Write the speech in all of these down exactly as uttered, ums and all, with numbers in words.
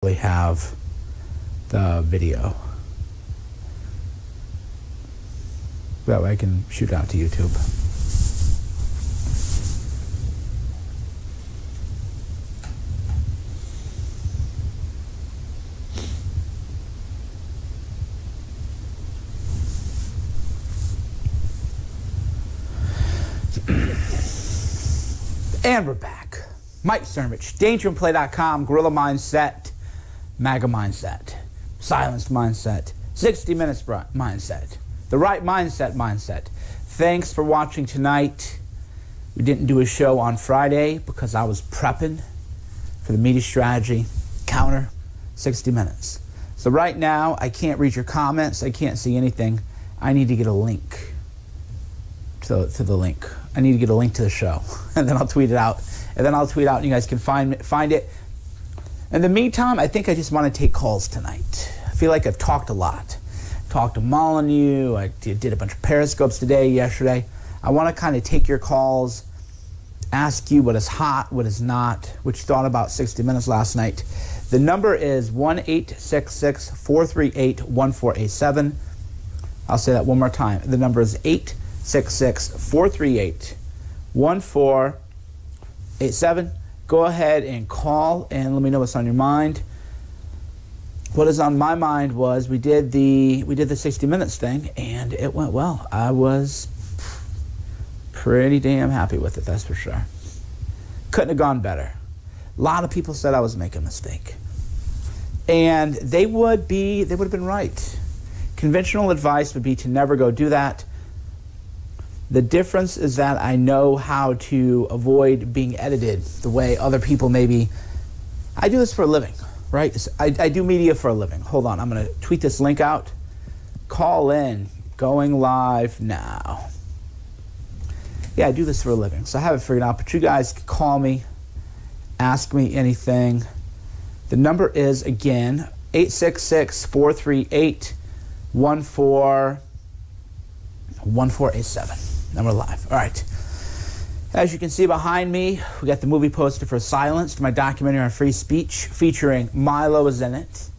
probably have the video. That way I can shoot out to YouTube. And we're back. Mike Cernovich, danger and play dot com, Gorilla Mindset, MAGA Mindset, Silenced Mindset, sixty minutes Mindset, the right mindset mindset. Thanks for watching tonight. We didn't do a show on Friday because I was prepping for the media strategy counter sixty minutes. So right now, I can't read your comments. I can't see anything. I need to get a link to, to the link. I need to get a link to the show, and then I'll tweet it out. And then I'll tweet out, and you guys can find find it. In the meantime, I think I just want to take calls tonight. I feel like I've talked a lot. Talked to Molyneux. I did, did a bunch of periscopes today, yesterday. I want to kind of take your calls, ask you what is hot, what is not, what you thought about sixty minutes last night. The number is one eight six six, four three eight, one four eight seven. I'll say that one more time. The number is eight six six, four three eight, one four eight seven. Go ahead and call and let me know what's on your mind. What is on my mind was we did the we did the sixty minutes thing, and it went well. I was pretty damn happy with it, that's for sure. Couldn't have gone better. A lot of people said I was making a mistake, and they would be they would have been right. Conventional advice would be to never go do that. The difference is that I know how to avoid being edited the way other people maybe. I do this for a living, right? I, I do media for a living. Hold on, I'm going to tweet this link out. Call in, going live now. Yeah, I do this for a living, so I have it figured out. But you guys can call me, ask me anything. The number is, again, eight six six, four three eight, one four eight seven. And we're live. All right. As you can see behind me, we got the movie poster for Silenced, my documentary on free speech, featuring Milo is in it,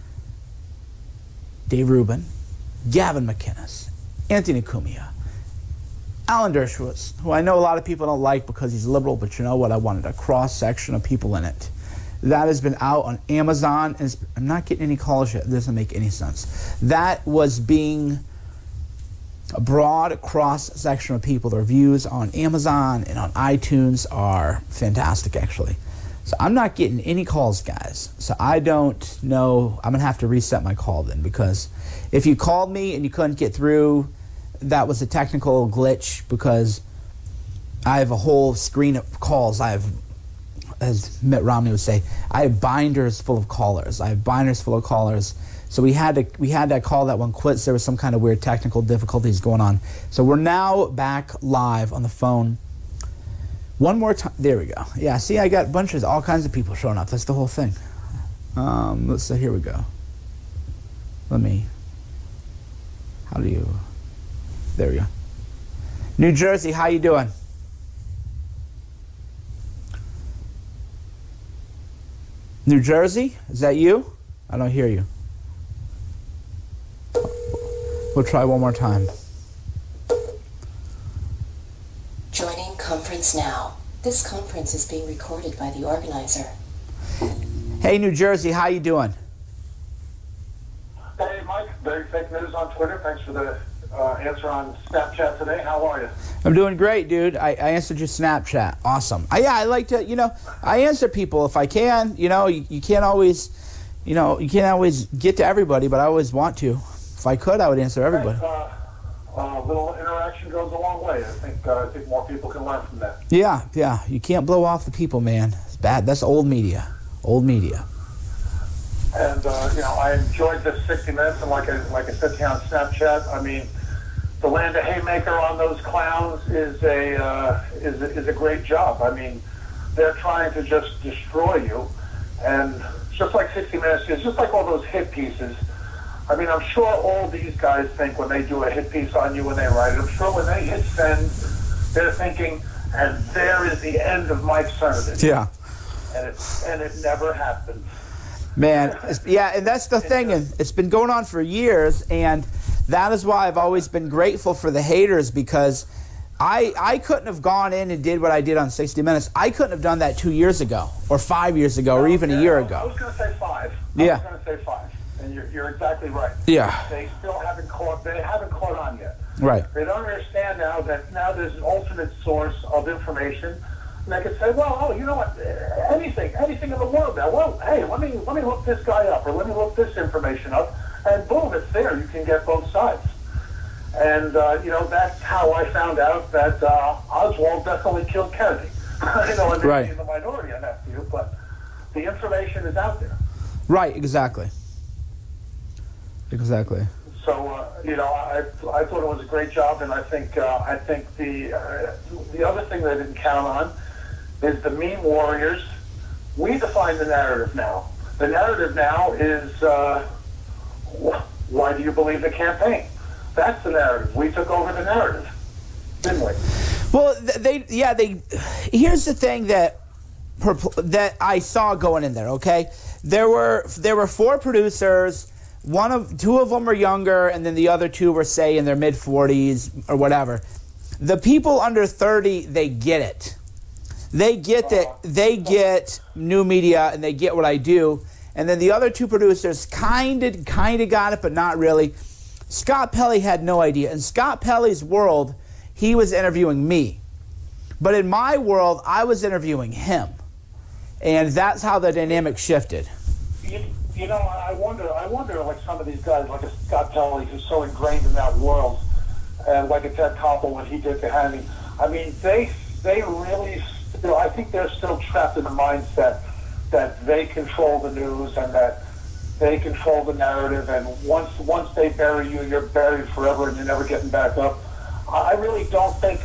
Dave Rubin, Gavin McInnes, Anthony Cumia, Alan Dershowitz, who I know a lot of people don't like because he's liberal, but you know what? I wanted a cross-section of people in it. That has been out on Amazon, and I'm not getting any calls yet. It doesn't make any sense. That was being a broad cross-section of people. The reviews on Amazon and on iTunes are fantastic, actually. So I'm not getting any calls, guys. So I don't know. I'm going to have to reset my call then, because if you called me and you couldn't get through, that was a technical glitch, because I have a whole screen of calls. I have, as Mitt Romney would say, I have binders full of callers. I have binders full of callers. So we had to we had to call that one quits. There was some kind of weird technical difficulties going on. So we're now back live on the phone. One more time. There we go. Yeah, see, I got bunches, all kinds of people showing up. That's the whole thing. Um, let's see. Here we go. Let me. How do you? There we go. New Jersey, how you doing? New Jersey, is that you? I don't hear you. We'll try one more time. Joining conference now. This conference is being recorded by the organizer. Hey, New Jersey, how you doing? Hey, Mike. Very fake news on Twitter. Thanks for the uh, answer on Snapchat today. How are you? I'm doing great, dude. I, I answered your Snapchat. Awesome. I, yeah, I like to, you know, I answer people if I can. You know, you, you can't always, you know, you can't always get to everybody, but I always want to. If I could, I would answer everybody. Uh, a uh, little interaction goes a long way. I think uh, I think more people can learn from that. Yeah, yeah. You can't blow off the people, man. It's bad. That's old media. Old media. And uh, you know, I enjoyed this sixty minutes, and like I like I said to you on Snapchat, I mean, the land of haymaker on those clowns is a uh, is a, is a great job. I mean, they're trying to just destroy you, and just like sixty minutes is just like all those hit pieces. I mean, I'm sure all these guys think when they do a hit piece on you when they write it, I'm sure when they hit send, they're thinking, and there is the end of Mike Cernovich. Yeah. And it, and it never happened. Man, it's, yeah, and that's the thing, and it's been going on for years, and that is why I've always been grateful for the haters, because I I couldn't have gone in and did what I did on sixty minutes. I couldn't have done that two years ago, or five years ago, or even a year ago. I was going to say five. Yeah. I was going to say five, and you're, you're exactly right. Yeah. They still haven't caught. They haven't caught on yet. Right. They don't understand now that now there's an alternate source of information. And they can say, well, oh, you know what? Anything, anything in the world now. Well, hey, let me let me look this guy up, or let me look this information up, and boom, it's there. You can get both sides. And uh, you know, that's how I found out that uh, Oswald definitely killed Kennedy. You know, and right. in the minority on that view, but the information is out there. Right. Exactly. Exactly. So uh, you know, I I thought it was a great job, and I think uh, I think the uh, the other thing they didn't count on is the meme warriors. We define the narrative now. The narrative now is uh, why do you believe the campaign? That's the narrative. We took over the narrative, didn't we? Well, they yeah they. Here's the thing that that I saw going in there. Okay, there were there were four producers. One of two of them were younger, and then the other two were, say, in their mid forties or whatever. The people under thirty, they get it. They get that they get new media, and they get what I do. And then the other two producers kind of kind of got it, but not really. Scott Pelley had no idea. In Scott Pelley's world, he was interviewing me. But in my world, I was interviewing him. And that's how the dynamic shifted. You, you know, I wonder, I wonder, like some of these guys, like a Scott Pelley, who's so ingrained in that world, and like a Ted Koppel, what he did to Hannity. I mean, they they really, still, I think they're still trapped in the mindset that they control the news and that they control the narrative, and once once they bury you, you're buried forever and you're never getting back up. I really don't think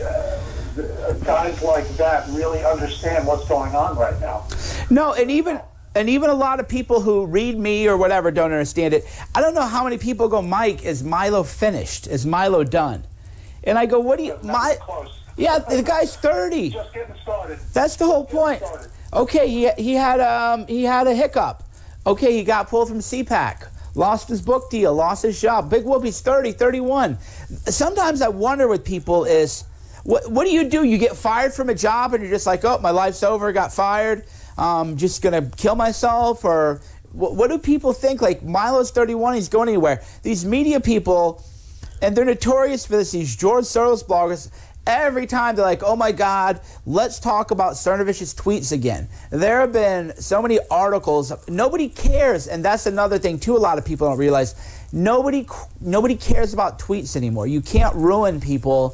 uh, guys like that really understand what's going on right now. No, and even and even a lot of people who read me or whatever don't understand it. I don't know how many people go, Mike, is Milo finished? Is Milo done? And I go, what do you... My, close. Yeah, the guy's thirty. Just getting started. That's the whole point. Okay, he he had um he had a hiccup. Okay, he got pulled from C PAC, lost his book deal, lost his job. Big whoop, he's thirty, thirty-one. Sometimes I wonder with people is, what what do you do? You get fired from a job and you're just like, oh, my life's over, got fired. Um, just going to kill myself? Or what, what do people think? Like, Milo's thirty-one, he's going anywhere. These media people, and they're notorious for this, these George Soros bloggers, every time they're like, oh my God, let's talk about Cernovich's tweets again. There have been so many articles. Nobody cares, and that's another thing too a lot of people don't realize. Nobody, nobody cares about tweets anymore. You can't ruin people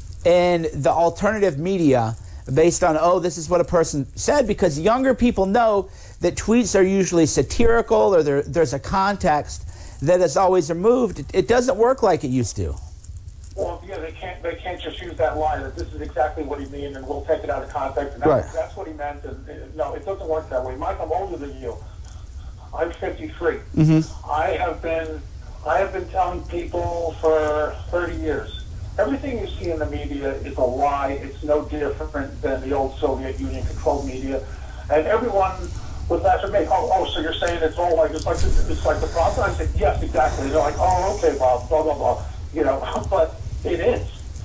in the alternative media based on, oh, this is what a person said, because younger people know that tweets are usually satirical, or there, there's a context that is always removed. It, it doesn't work like it used to. Well, yeah, they can't. They can't just use that line that this is exactly what he meant, and we'll take it out of context. And that, Right. that's what he meant. And, and, no, it doesn't work that way. Mike, I'm older than you. I'm fifty-three. Mm-hmm. I have been. I have been telling people for thirty years. Everything you see in the media is a lie. It's no different than the old Soviet Union-controlled media, and everyone was asking me, "Oh, oh, so you're saying it's all like it's like it's like the problem?" I said, "Yes, exactly." They're like, "Oh, okay, well, blah blah blah," you know, but it is.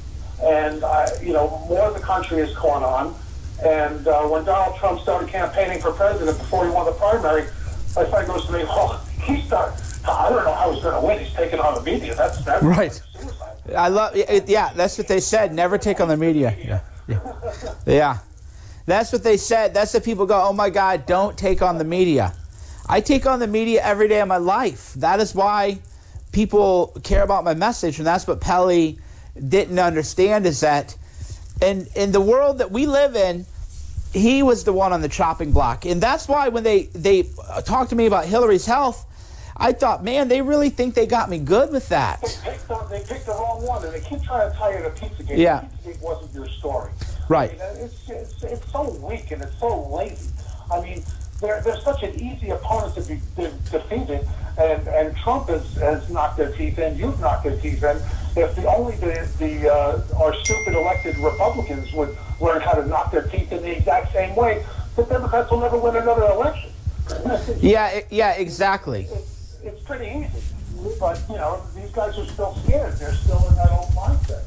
And, uh, you know, more of the country has caught on. And uh, when Donald Trump started campaigning for president before he won the primary, my friend goes to me, oh, he started, I don't know how he's going to win. He's taking on the media. That's, that's Right. suicide. I love it. Yeah, that's what they said. Never take on the media. Yeah. Yeah. Yeah. That's what they said. That's what people go, oh, my God, don't take on the media. I take on the media every day of my life. That is why people care about my message, and that's what Pelley didn't understand, is that in, in the world that we live in, he was the one on the chopping block. And that's why when they, they talked to me about Hillary's health, I thought, man, they really think they got me good with that. They picked the, they picked the wrong one, and they keep trying to tie you to Pizzagate. Yeah. Pizzagate wasn't your story. Right. I mean, it's, it's, it's so weak, and it's so lazy. I mean, they're, they're such an easy opponent to be de- defeated, and, and Trump has, has knocked their teeth in, you've knocked their teeth in. If the only the, the uh, our stupid elected Republicans would learn how to knock their teeth in the exact same way, the Democrats will never win another election. Yeah, it, yeah, exactly. It's, it's pretty easy. But, you know, these guys are still scared. They're still in that old mindset.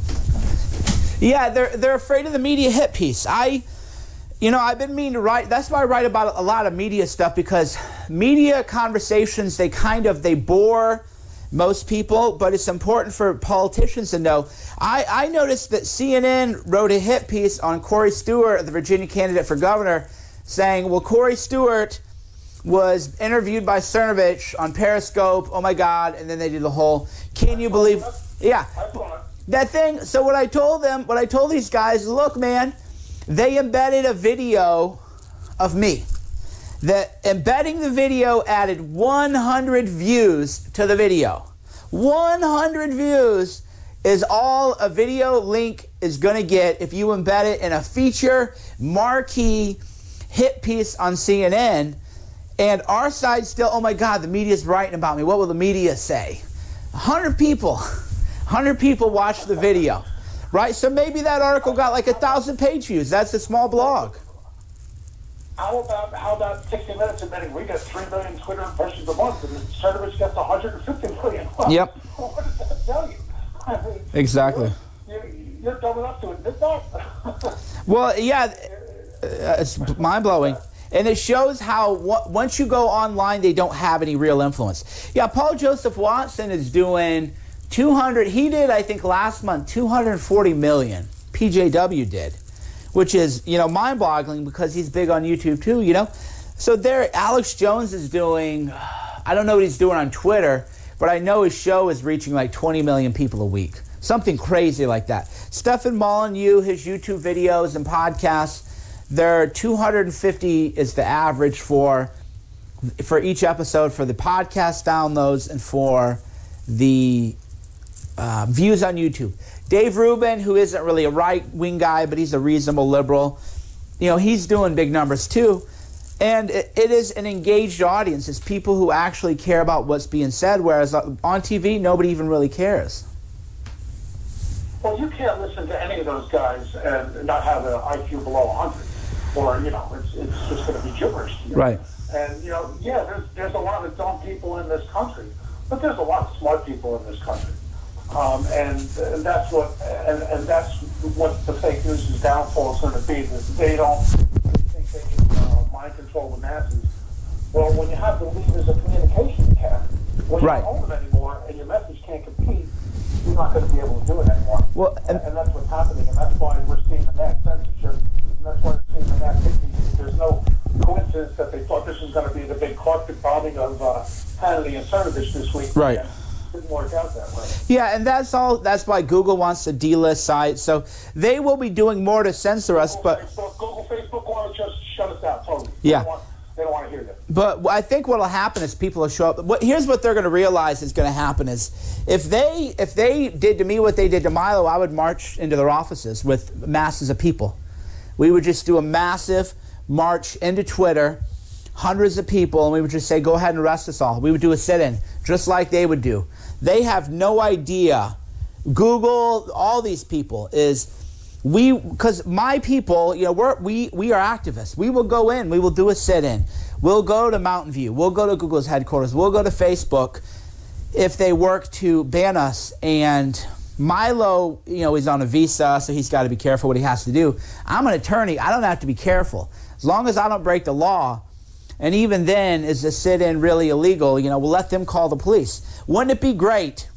Yeah, they're they're afraid of the media hit piece. I, you know, I've been meaning to write. That's why I write about a lot of media stuff, because media conversations, they kind of, they bore most people, but it's important for politicians to know. I, I noticed that C N N wrote a hit piece on Corey Stewart, the Virginia candidate for governor, saying, well, Corey Stewart was interviewed by Cernovich on Periscope, oh my God, and then they did the whole, can you believe, yeah, that thing. So what I told them, what I told these guys, look, man, they embedded a video of me. That embedding the video added one hundred views to the video. one hundred views is all a video link is going to get if you embed it in a feature, marquee, hit piece on C N N. And our side still, oh my God, the media's writing about me. What will the media say? one hundred people. one hundred people watched the video. Right? So maybe that article got like a thousand page views. That's a small blog. How about how about sixty minutes admitting we get three million Twitter impressions a month and Cernovich gets one hundred fifty million? Well, yep. What does that tell you? I mean, exactly. You're, you're dumb enough to admit that? Well, yeah, it's mind-blowing. And it shows how w- once you go online, they don't have any real influence. Yeah, Paul Joseph Watson is doing two hundred, he did, I think, last month, two hundred forty million. P J W did. Which is, you know, mind-boggling because he's big on YouTube too, you know. So there, Alex Jones is doing, I don't know what he's doing on Twitter, but I know his show is reaching like twenty million people a week. Something crazy like that. Stephen Molyneux, his YouTube videos and podcasts, they're two hundred fifty is the average for, for each episode for the podcast downloads and for the uh, views on YouTube. Dave Rubin, who isn't really a right-wing guy, but he's a reasonable liberal, you know, he's doing big numbers too. And it, it is an engaged audience. It's people who actually care about what's being said, whereas on T V, nobody even really cares. Well, you can't listen to any of those guys and not have an I Q below one hundred. Or, you know, it's, it's just going to be gibberish. You know? Right. And, you know, yeah, there's, there's a lot of dumb people in this country, but there's a lot of smart people in this country. Um, and, and that's what and, and that's what the fake news' downfall is going to be. That they don't think they can uh, mind control the masses. Well, when you have the levers of communication, you can. When you right. don't own them anymore and your message can't compete, you're not going to be able to do it anymore. Well, and, and, and that's what's happening, and that's why we're seeing the mass censorship. And that's why we're seeing the mass hit. There's no coincidence that they thought this was going to be the big carpet bombing of uh, Hannity and Cernovich this week. Right. Yeah. Didn't work out that way. Yeah, and that's all. That's why Google wants to delist sites. So they will be doing more to censor us. Google, but Facebook, Google, Facebook want to just shut us down totally. Yeah. They don't want, they don't want to hear that. But I think what will happen is people will show up. What, here's what they're going to realize is going to happen is if they if they did to me what they did to Milo, I would march into their offices with masses of people. We would just do a massive march into Twitter, hundreds of people, and we would just say, go ahead and arrest us all. We would do a sit-in, just like they would do. They have no idea. Google, all these people, is we, because my people, you know, we're, we, we are activists. We will go in, we will do a sit-in. We'll go to Mountain View. We'll go to Google's headquarters. We'll go to Facebook if they work to ban us. And Milo, you know, he's on a visa, so he's got to be careful what he has to do. I'm an attorney. I don't have to be careful. As long as I don't break the law, and even then, is the sit-in really illegal? You know, we'll let them call the police. Wouldn't it be great?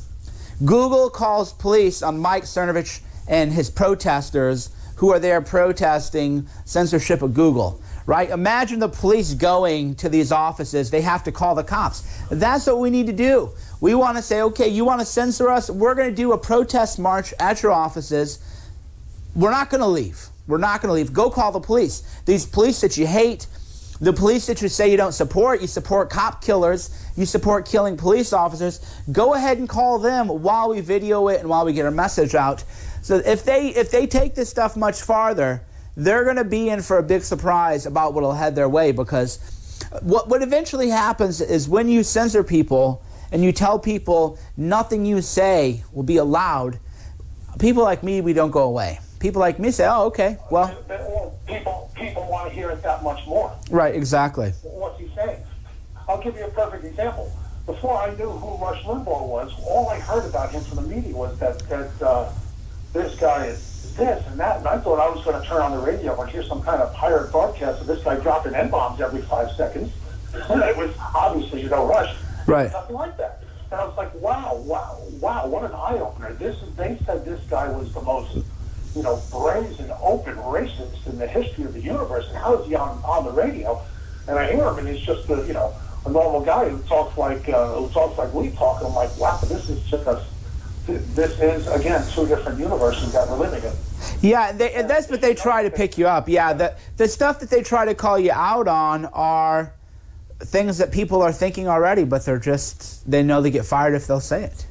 Google calls police on Mike Cernovich and his protesters who are there protesting censorship of Google, right? Imagine the police going to these offices. They have to call the cops. That's what we need to do. We want to say, okay, you want to censor us? We're going to do a protest march at your offices. We're not going to leave. We're not going to leave. Go call the police. These police that you hate, the police that you say you don't support, you support cop killers, you support killing police officers, go ahead and call them while we video it and while we get our message out. So if they if they take this stuff much farther, they're going to be in for a big surprise about what will head their way, because what, what eventually happens is when you censor people and you tell people nothing you say will be allowed, people like me, we don't go away. People like me say, oh, okay, well. People, people want want to hear it that much more. Right, exactly. What's he saying? I'll give you a perfect example. Before I knew who Rush Limbaugh was, all I heard about him from the media was that, that uh, this guy is this and that, and I thought I was going to turn on the radio and hear some kind of pirate broadcast of this guy dropping N-bombs every five seconds. And it was obviously, you know, Rush. Right. Nothing like that. And I was like, wow, wow, wow, what an eye-opener. This is, they said this guy was the most, you know, brazen, open racist in the history of the universe. And how is he on, on the radio? And I hear him, and he's just a, you know, a normal guy who talks like uh, who talks like we talk. And I'm like, wow, this is just a, this is, again, two different universes that we're living in. Yeah, they, and that's what they try to pick you up. Yeah, the, the stuff that they try to call you out on are things that people are thinking already, but they're just, they know they get fired if they'll say it.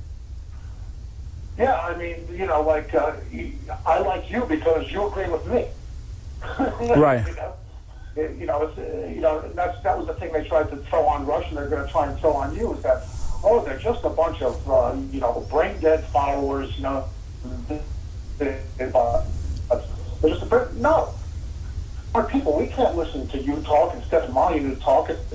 Yeah, I mean, you know, like, uh, I like you because you agree with me. Right. You know, it, you know, it's, uh, you know that's, that was the thing they tried to throw on Rush, and they're going to try and throw on you, is that, oh, they're just a bunch of, uh, you know, brain-dead followers, you know. They, they, uh, they're just a, no. Our people, we can't listen to you talk and Stephen Molyneux talk and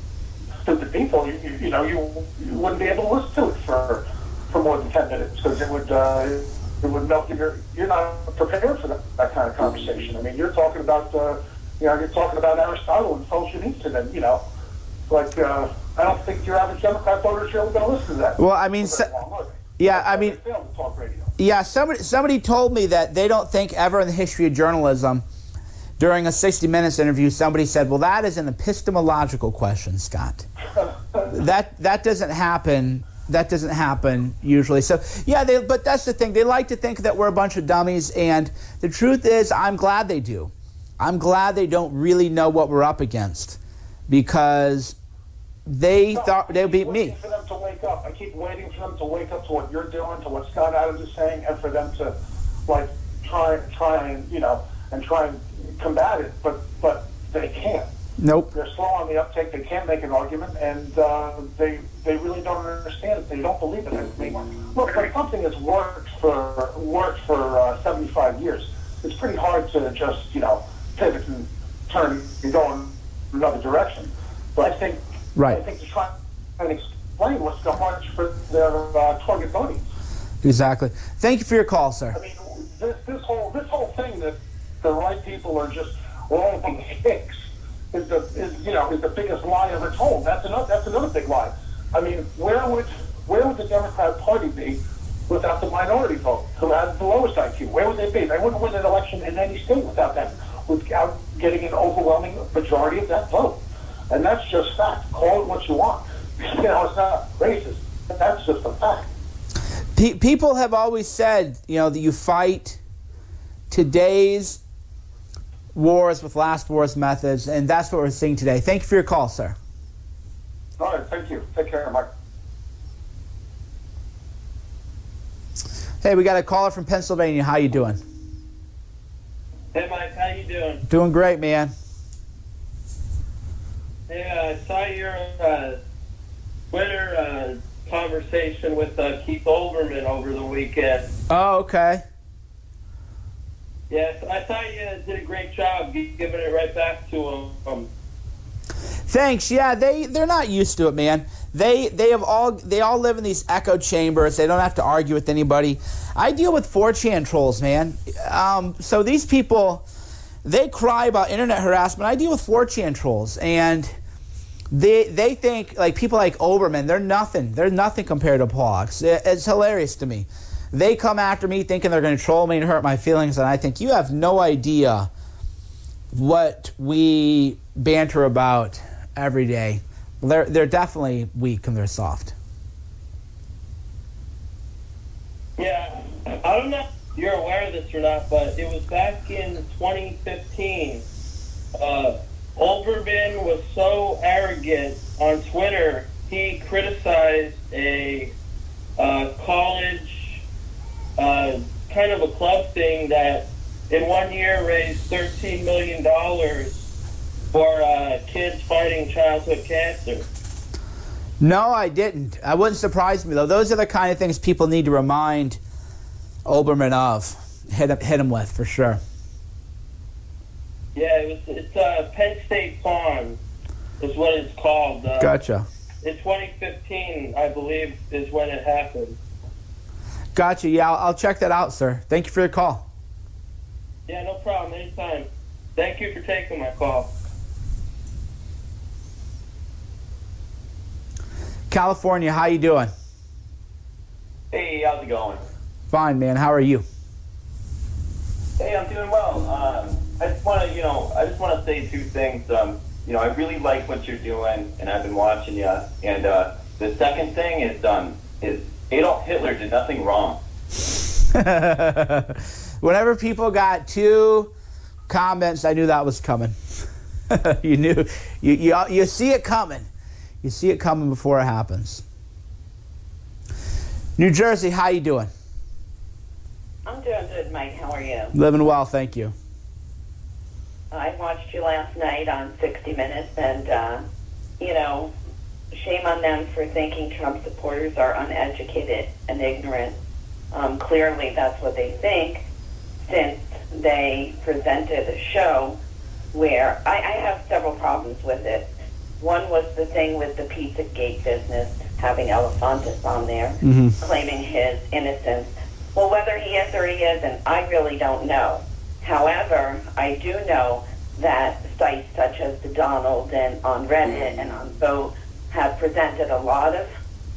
stupid people. You, you, you know, you, you wouldn't be able to listen to it for for more than ten minutes because it would uh, it would melt your. You're not prepared for that, that kind of conversation. I mean, you're talking about uh, you know, you're talking about Aristotle and Solzhenitsyn, and you know, like uh, I don't think your average Democrat voter is really going to listen to that. Well, I mean, so, long, yeah, I mean, they failed to talk radio. Yeah, somebody somebody told me that they don't think ever in the history of journalism. During a sixty minutes interview, somebody said, well, that is an epistemological question, Scott. that that doesn't happen. That doesn't happen usually. So, yeah, they, but that's the thing. They like to think that we're a bunch of dummies, and the truth is I'm glad they do. I'm glad they don't really know what we're up against because they no, thought they beat me. I keep waiting for them to wake up. I keep waiting for them to wake up to what you're doing, to what Scott Adams is saying, and for them to, like, try, try and, you know, and try and combat it, but but they can't. Nope. They're slow on the uptake. They can't make an argument, and uh, they they really don't understand it. They don't believe it. I mean, look, when something has worked for worked for uh, seventy-five years, it's pretty hard to just you know pivot and turn and go in another direction. But I think right. I think to try and explain what's so much for their uh, target audience. Exactly. Thank you for your call, sir. I mean, this this whole this whole thing that the right people are just all being hicks is the is you know is the biggest lie ever told. That's another that's another big lie. I mean, where would where would the Democrat Party be without the minority vote, who has the lowest I Q? Where would they be? They wouldn't win an election in any state without them, without getting an overwhelming majority of that vote. And that's just fact. Call it what you want. You know, it's not racist. That's just a fact. Pe- people have always said, you know, that you fight today's wars with last war's methods, and that's what we're seeing today. Thank you for your call, sir. All right, thank you. Take care, Mike. Hey, we got a caller from Pennsylvania. How you doing? Hey, Mike. How you doing? Doing great, man. Hey, I saw your uh, Twitter uh, conversation with uh, Keith Olbermann over the weekend. Oh, okay. Yes, I thought you did a great job giving it right back to him. Um, Thanks. Yeah, they they're not used to it, man. They they have all they all live in these echo chambers. They don't have to argue with anybody. I deal with four chan trolls, man. Um, so these people, they cry about internet harassment. I deal with four chan trolls, and they they think like people like Olbermann, they're nothing. They're nothing compared to Pollux. It, it's hilarious to me. They come after me thinking they're going to troll me and hurt my feelings, and I think you have no idea what we banter about every day. They're they're definitely weak and they're soft. yeah, I don't know if you're aware of this or not, but it was back in twenty fifteen. Uh, Olbermann was so arrogant on Twitter, he criticized a uh, college Uh, kind of a club thing that in one year raised thirteen million dollars for uh, kids fighting childhood cancer. No, I didn't. I wouldn't surprise me, though. Those are the kind of things people need to remind Olbermann of. Hit him, hit him with, for sure. Yeah, it was, it's uh, Penn State Farm is what it's called. Uh, Gotcha. In twenty fifteen, I believe, is when it happened. Gotcha. Yeah, I'll, I'll check that out, sir. Thank you for your call. Yeah, no problem. Anytime. Thank you for taking my call. California, how you doing? Hey, how's it going? Fine, man. How are you? Hey, I'm doing well. Um, I just want to, you know, I just want to say two things. Um, you know, I really like what you're doing, and I've been watching you. And uh, the second thing is, um, is Adolf Hitler did nothing wrong. Whenever people got two comments, I knew that was coming. You knew, you, you you see it coming. You see it coming before it happens. New Jersey, how you doing? I'm doing good, Mike. How are you? Living well, thank you. I watched you last night on sixty minutes, and, uh, you know, shame on them for thinking Trump supporters are uneducated and ignorant. Um, clearly, that's what they think, since they presented a show where I, I have several problems with it. One was the thing with the Pizzagate business, having Elefantis on there, Mm-hmm. claiming his innocence. Well, whether he is or he isn't, I really don't know. However, I do know that sites such as the Donald and on Reddit and on Vote have presented a lot of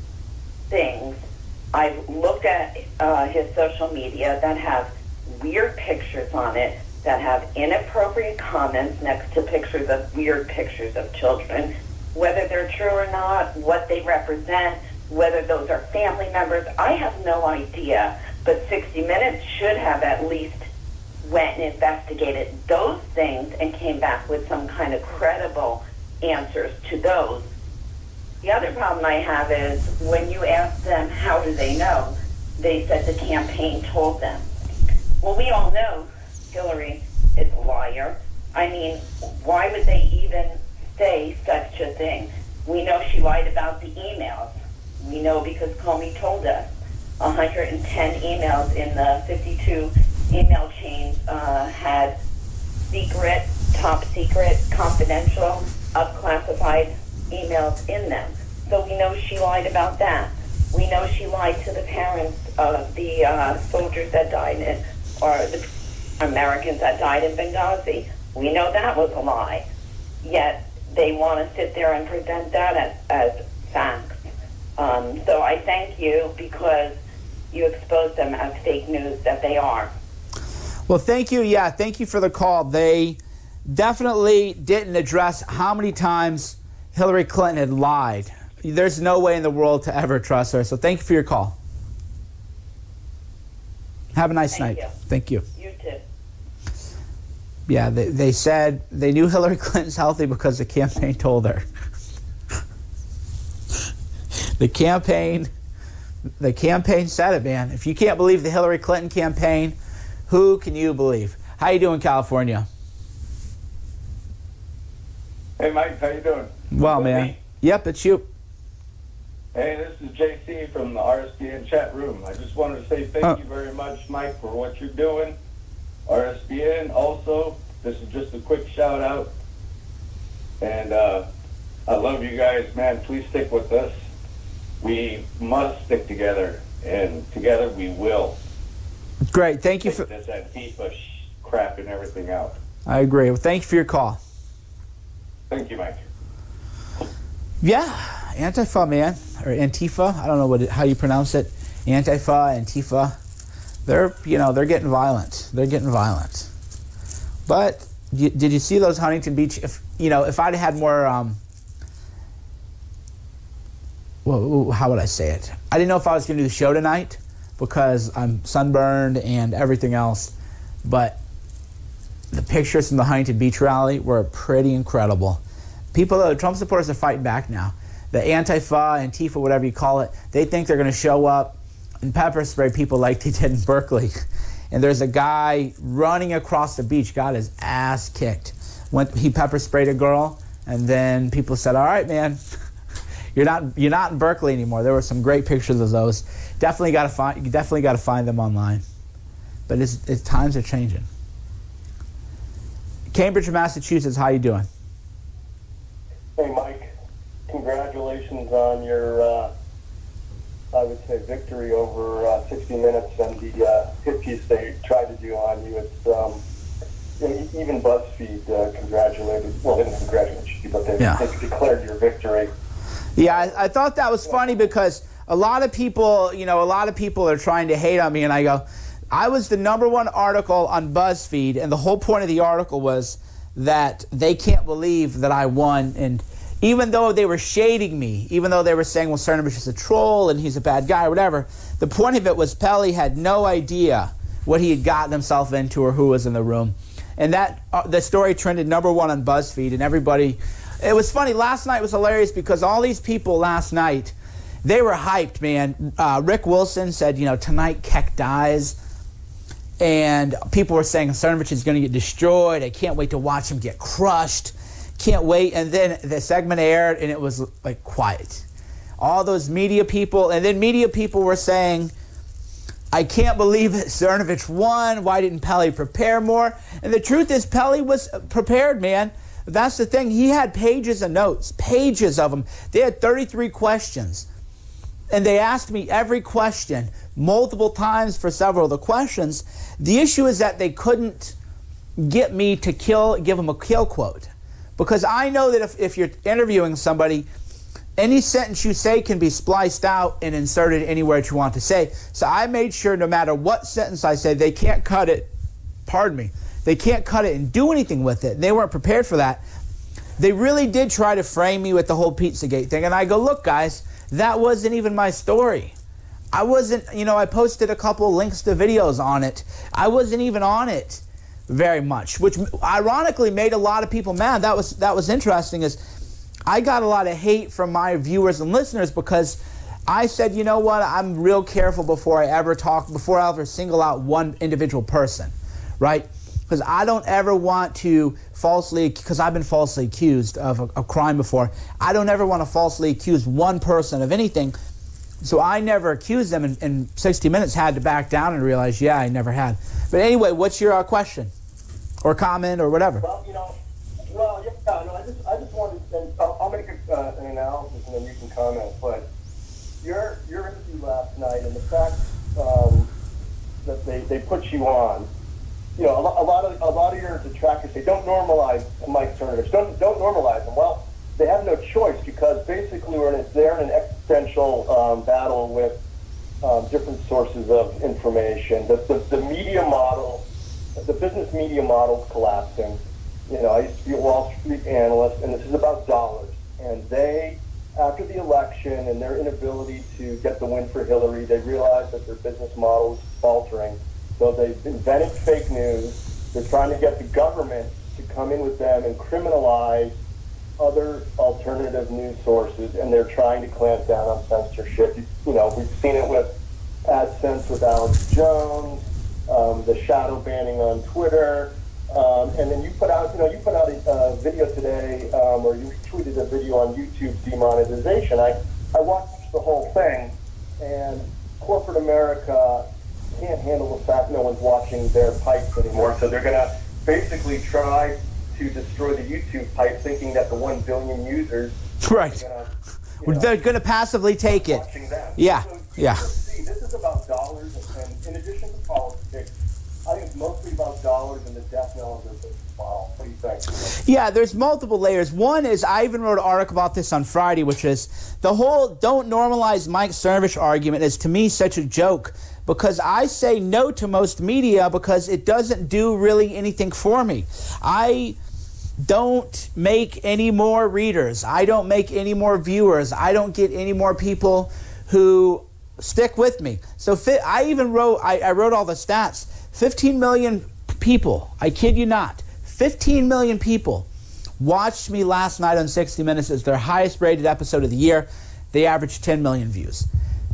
things. I've looked at uh, his social media that have weird pictures on it, that have inappropriate comments next to pictures of weird pictures of children. Whether they're true or not, what they represent, whether those are family members, I have no idea. But sixty minutes should have at least went and investigated those things and came back with some kind of credible answers to those. The other problem I have is when you ask them how do they know, they said the campaign told them. Well, we all know Hillary is a liar. I mean, why would they even say such a thing? We know she lied about the emails. We know because Comey told us one hundred ten emails in the fifty-two email chains uh, had secret, top secret, confidential, unclassified emails in them. So we know she lied about that. We know she lied to the parents of the uh, soldiers that died in, or the Americans that died in Benghazi. We know that was a lie. Yet they want to sit there and present that as, as facts. Um, so I thank you because you exposed them as fake news that they are. Well, thank you. Yeah, thank you for the call. They definitely didn't address how many times Hillary Clinton had lied. There's no way in the world to ever trust her. So thank you for your call. Have a nice Thank night. you. Thank you. You too. Yeah, they, they said they knew Hillary Clinton's healthy because the campaign told her. The campaign, the campaign said it, man. If you can't believe the Hillary Clinton campaign, who can you believe? How you doing, California? Hey, Mike, how you doing? Well, With man. me? Yep, it's you. Hey, this is J C from the R S B N chat room. I just wanted to say thank Oh. you very much, Mike, for what you're doing. R S B N also, this is just a quick shout out. And uh, I love you guys, man. Please stick with us. We must stick together, and together we will. Great. Thank you Take for. this Antifa sh- crap and everything out. I agree. Well, thank you for your call. Thank you, Mike. Yeah, Antifa, man, or Antifa. I don't know what it, how you pronounce it. Antifa, Antifa. They're you know they're getting violent. They're getting violent. But you, did you see those Huntington Beach? If you know, if I'd had more. Um, well, how would I say it? I didn't know if I was going to do the show tonight because I'm sunburned and everything else. But the pictures from the Huntington Beach rally were pretty incredible. People, the Trump supporters are fighting back now. The Antifa, Antifa, whatever you call it, they think they're going to show up and pepper spray people like they did in Berkeley. And there's a guy running across the beach, got his ass kicked. Went, he pepper sprayed a girl, and then people said, "All right, man, you're not you're not in Berkeley anymore." There were some great pictures of those. Definitely got to find you definitely got to find them online. But it's, it's times are changing. Cambridge, Massachusetts. How you doing? Hey, Mike. Congratulations on your, uh, I would say, victory over uh, sixty minutes and the uh, hit piece they tried to do on you. It's um, you know, even BuzzFeed uh, congratulated. Well, they didn't congratulate you, but they, Yeah. they declared your victory. Yeah, I, I thought that was funny because a lot of people, you know, a lot of people are trying to hate on me, and I go, I was the number one article on BuzzFeed, and the whole point of the article was that they can't believe that I won. And even though they were shading me, even though they were saying, well, Cernovich is a troll and he's a bad guy or whatever, the point of it was Pelly had no idea what he had gotten himself into or who was in the room. And that uh, the story trended number one on BuzzFeed, and everybody, it was funny. Last night was hilarious because all these people last night, they were hyped, man. Uh, Rick Wilson said, you know, tonight Keck dies. And people were saying Cernovich is going to get destroyed. I can't wait to watch him get crushed. Can't wait. And then the segment aired, and it was like quiet. All those media people, and then media people were saying, I can't believe it. Cernovich won. Why didn't Pelly prepare more? And the truth is, Pelly was prepared, man. That's the thing. He had pages of notes, pages of them. They had thirty-three questions. And they asked me every question multiple times for several of the questions. The issue is that they couldn't get me to kill, give them a kill quote. Because I know that if, if you're interviewing somebody, any sentence you say can be spliced out and inserted anywhere that you want to say. So I made sure no matter what sentence I say, they can't cut it, pardon me, they can't cut it and do anything with it. They weren't prepared for that. They really did try to frame me with the whole Pizzagate thing. And I go, look, guys, that wasn't even my story. I wasn't, you know, I posted a couple links to videos on it. I wasn't even on it very much, which ironically made a lot of people mad. That was that was interesting, is I got a lot of hate from my viewers and listeners because I said, you know what, I'm real careful before I ever talk, before I ever single out one individual person, right? Because I don't ever want to falsely, because I've been falsely accused of a, a crime before. I don't ever want to falsely accuse one person of anything. So I never accused them, and, and sixty minutes had to back down and realize, yeah, I never had. But anyway, what's your uh, question or comment or whatever? Well, you know, well, yeah, no, I just, I just wanted, and I'll, I'll make a, uh, an analysis and then you can comment. But your, your interview last night and the fact um, that they, they put you on. You know, a, a lot of a lot of your detractors say, don't normalize Mike Cernovich. Don't don't normalize him. Well, they have no choice because basically we're in a, they're in an existential um, battle with um, different sources of information. The, the the media model, the business media model is collapsing. You know, I used to be a Wall Street analyst, and this is about dollars. And they, after the election and their inability to get the win for Hillary, they realized that their business model is faltering. So they've invented fake news. They're trying to get the government to come in with them and criminalize other alternative news sources, and they're trying to clamp down on censorship. You, you know, we've seen it with AdSense with Alex Jones, um, the shadow banning on Twitter, um, and then you put out, you know, you put out a uh, video today, um, or you tweeted a video on YouTube demonetization. I, I watched the whole thing, and corporate America can't handle the fact no one's watching their pipes anymore, so they're going to basically try to destroy the YouTube pipe, thinking that the one billion users right. are gonna, Well, know, they're going to passively take it. watching them. Yeah, So, yeah. See, this is about dollars, and, and in addition to politics, I think it's mostly about dollars and the death knell of their business model. What do you think? Yeah, there's multiple layers. One is, I even wrote an article about this on Friday, which is the whole don't normalize Mike Cernovich argument is to me such a joke, because I say no to most media because it doesn't do really anything for me. I don't make any more readers. I don't make any more viewers. I don't get any more people who stick with me. So I even wrote, I, I wrote all the stats. fifteen million people, I kid you not, fifteen million people watched me last night on sixty minutes. It's their highest rated episode of the year. They averaged ten million views.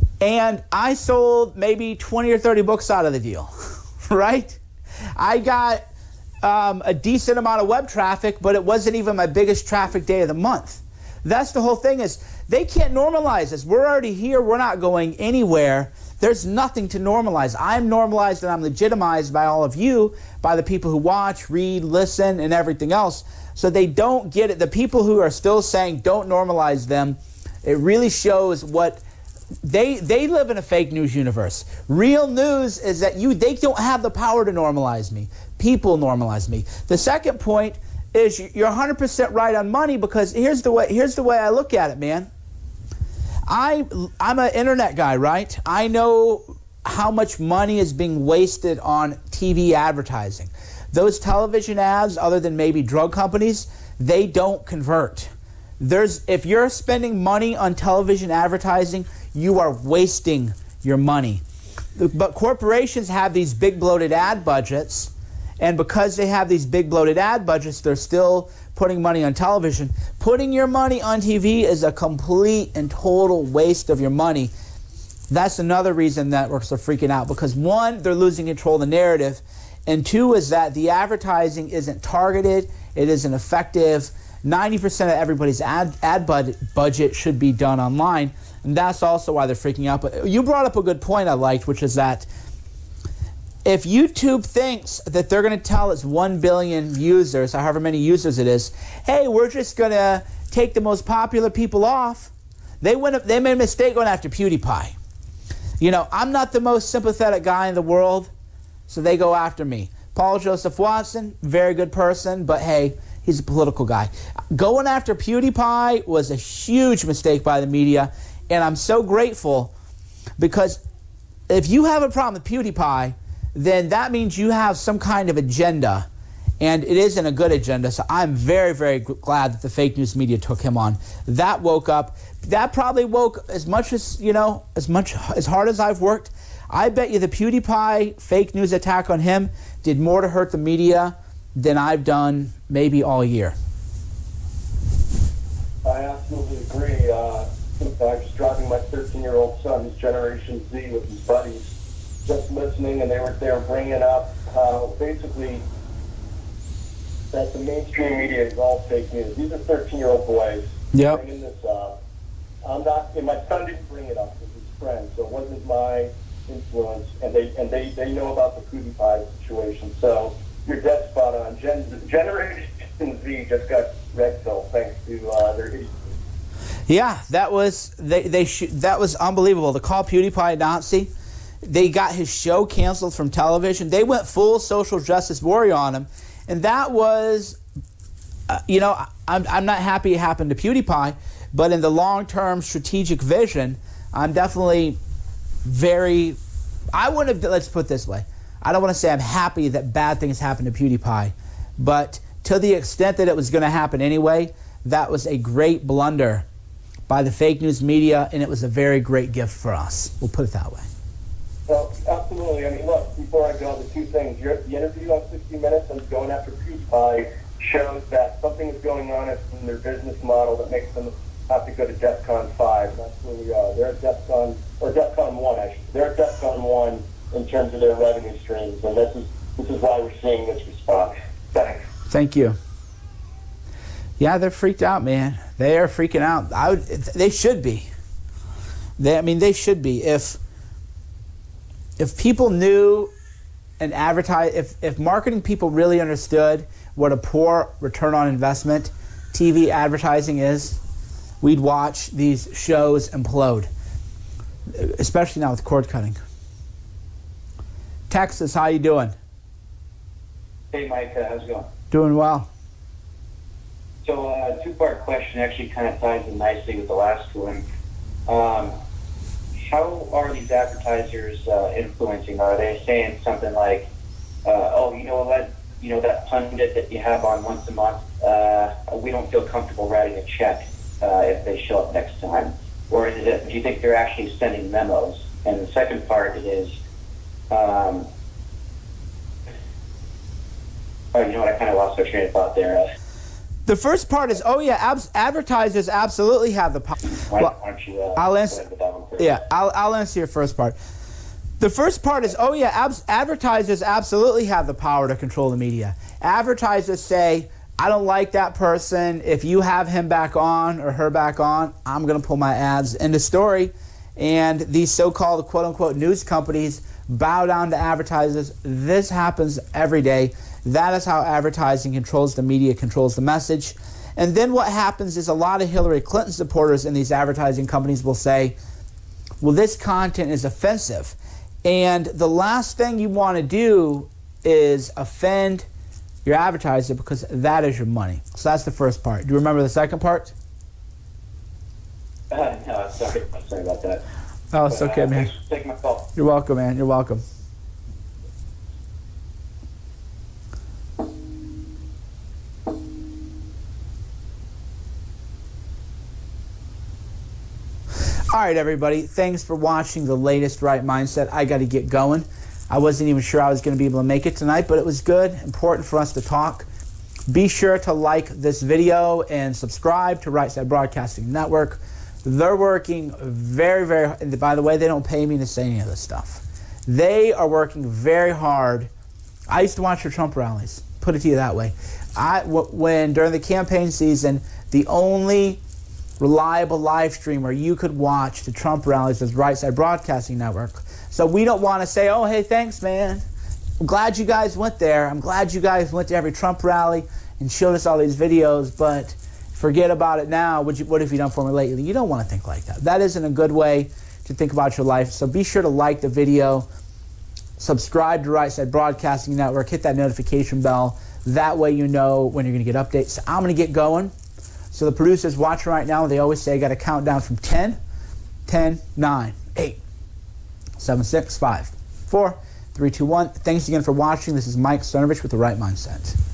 And I sold maybe twenty or thirty books out of the deal, right? I got um, a decent amount of web traffic, but it wasn't even my biggest traffic day of the month. That's the whole thing, is they can't normalize us. We're already here. We're not going anywhere. There's nothing to normalize. I'm normalized and I'm legitimized by all of you, by the people who watch, read, listen, and everything else. So they don't get it. The people who are still saying don't normalize them, it really shows what they they live in a fake news universe. Real news is that you they don't have the power to normalize me. People normalize me. The second point is you're one hundred percent right on money, because here's the way here's the way I look at it, man. I I'm an internet guy, right? I know how much money is being wasted on T V advertising. Those television ads, other than maybe drug companies, they don't convert. There's if you're spending money on television advertising, you are wasting your money. But corporations have these big bloated ad budgets, and because they have these big bloated ad budgets, they're still putting money on television. Putting your money on T V is a complete and total waste of your money. That's another reason networks are freaking out, because one, they're losing control of the narrative, and two is that the advertising isn't targeted, it isn't effective. ninety percent of everybody's ad, ad bud, budget should be done online, and that's also why they're freaking out. But you brought up a good point I liked, which is that if YouTube thinks that they're going to tell its one billion users, or however many users it is, hey, we're just going to take the most popular people off, they went, they made a mistake going after PewDiePie. You know, I'm not the most sympathetic guy in the world, so they go after me. Paul Joseph Watson, very good person, but hey, he's a political guy. Going after PewDiePie was a huge mistake by the media, and I'm so grateful, because if you have a problem with PewDiePie, then that means you have some kind of agenda, and it isn't a good agenda. So I'm very, very glad that the fake news media took him on. That woke up. That probably woke, as much as, you know, as much as hard as I've worked, I bet you the PewDiePie fake news attack on him did more to hurt the media than I've done maybe all year. I absolutely agree. Uh, I was driving my thirteen-year-old son, his Generation Z, with his buddies, just listening, and they were they were bringing up how basically that the mainstream media is all fake news. These are thirteen-year-old boys Yep. bringing this up. I'm not, and my son didn't bring it up with his friend, so it wasn't my influence, and they and they, they know about the PewDiePie situation. So you're dead spot on. Gen, Generation Z just got red pill thanks to uh, their idiocy. Yeah, that was they they sh- that was unbelievable. To call PewDiePie a Nazi, they got his show canceled from television. They went full social justice warrior on him, and that was, uh, you know, I'm I'm not happy it happened to PewDiePie, but in the long-term strategic vision, I'm definitely very. I wouldn't have. Let's put it this way. I don't want to say I'm happy that bad things happened to PewDiePie, but to the extent that it was going to happen anyway, that was a great blunder by the fake news media, and it was a very great gift for us. We'll put it that way. Well, absolutely. I mean, look, before I go, the two things. Your, the interview on sixty minutes and going after PewDiePie shows that something is going on in their business model that makes them have to go to DEFCON five. That's where we are. They're at DEFCON, or DEFCON one, actually. They're at DEFCON one in terms of their revenue streams, and this is this is why we're seeing this response. Thanks. Thank you. Yeah, they're freaked out, man. They are freaking out. I would, they should be. They, I mean, they should be. If if people knew and advertise, if if marketing people really understood what a poor return on investment T V advertising is, we'd watch these shows implode. Especially now with cord cutting. Texas, how you doing? Hey, Mike, uh, how's it going? Doing well. So, uh, two-part question actually kind of ties in nicely with the last one. Um, how are these advertisers uh, influencing? Are they saying something like, uh, "Oh, you know what? You know that pundit that you have on once a month? Uh, we don't feel comfortable writing a check uh, if they show up next time." Or is it? Do you think they're actually sending memos? And the second part is, um, oh, you know what? I kind of lost my train of thought there. Uh, The first part is, oh yeah, abs- advertisers absolutely have the power. why, Well, why don't you? Uh, I'll go answer. ahead with that one first? Yeah, I'll, I'll answer your first part. The first part is, oh yeah, abs- advertisers absolutely have the power to control the media. Advertisers say, I don't like that person. If you have him back on or her back on, I'm going to pull my ads. End of story. and these so-called quote-unquote news companies bow down to advertisers. This happens every day. That is how advertising controls the media, controls the message. And then what happens is a lot of Hillary Clinton supporters in these advertising companies will say, well, this content is offensive. And the last thing you want to do is offend your advertiser, because that is your money. So that's the first part. Do you remember the second part? Uh, no, sorry. Sorry about that. Oh, it's But, okay, uh, man. Thanks for taking my call. You're welcome, man. You're welcome. All right, everybody. Thanks for watching the latest Right Mindset. I got to get going. I wasn't even sure I was going to be able to make it tonight, but it was good. Important for us to talk. Be sure to like this video and subscribe to Right Side Broadcasting Network. They're working very, very hard. By the way, they don't pay me to say any of this stuff. They are working very hard. I used to watch your Trump rallies. Put it to you that way. I, when during the campaign season, the only reliable live stream where you could watch the Trump rallies was Right Side Broadcasting Network. So we don't want to say, oh, hey, thanks, man. I'm glad you guys went there. I'm glad you guys went to every Trump rally and showed us all these videos, but forget about it now. What, you, what have you done for me lately? You don't want to think like that. That isn't a good way to think about your life. So be sure to like the video, subscribe to Right Side Broadcasting Network, hit that notification bell. That way you know when you're going to get updates. So I'm going to get going. So the producers watching right now, they always say I got to count down from ten, ten, nine, eight, seven, six, five, four, three, two, one. Thanks again for watching. This is Mike Cernovich with The Right Mindset.